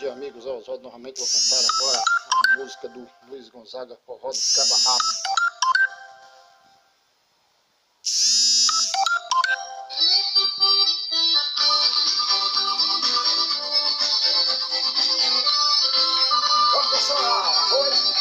dia, amigos. Oswaldo novamente vou cantar agora a música do Luiz Gonzaga, Forró de Caba Rápido. Vamos dançar, oi!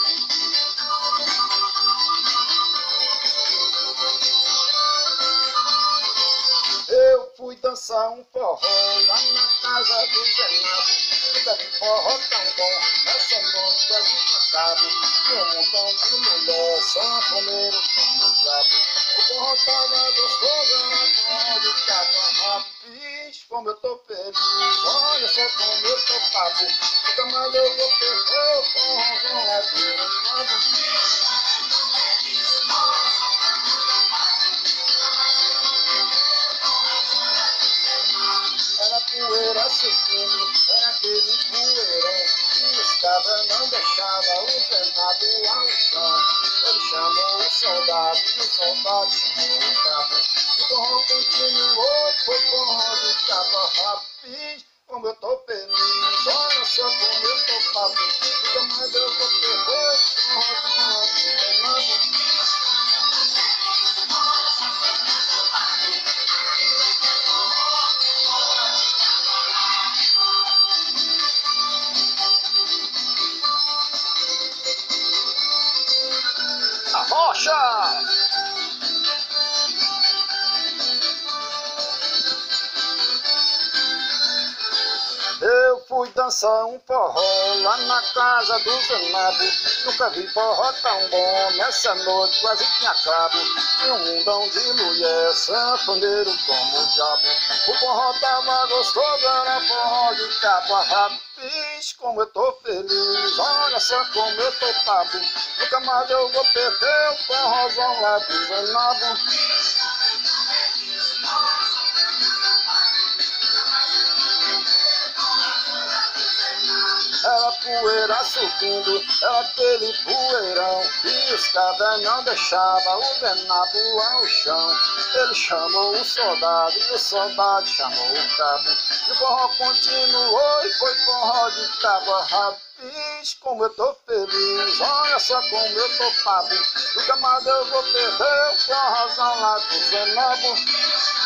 Eu fui dançar um forró lá na casa do Zenado. Nunca vi forró tão bom, nessa noite a gente acaba. Tinha um montão de mulher, sanfoneiro como o diabo. O forró tava gostoso, era forró de Caba Rápido. Como eu tô feliz, olha só como eu tô pago. Nunca mais eu vou perder o forrozão lá do Zenado. Era poeira subindo, era aquele poeirão que os cabras não deixavam o Zenado ao chão. Ele chamou o soldado e o soldado chamou o cabo. E o forró continuou, foi forró de Caba Rápido. Como eu tô feliz, olha só como eu tô pago. Nunca mais eu vou perder o forrozão lá do Zenado. A rocha! Eu fui dançar um forró lá na casa do Zenado. Nunca vi forró tão bom, nessa noite quase tinha cabo. Tinha um mundão de mulher, sanfoneiro como o diabo. O forró tava gostoso, era forró de Caba Rápido. Como eu tô feliz, olha só como eu tô pago. Nunca mais eu vou perder o forrozão lá do Zenado. Era poeira subindo, era aquele poeirão e os cabras não deixavam o Zenado ao chão. Ele chamou o soldado e o soldado chamou o cabo. E o forró continuou e foi forró de Caba Rápido. Como eu tô feliz, olha só como eu tô pago. Nunca mais eu vou perder o forrozão lá do Zenado.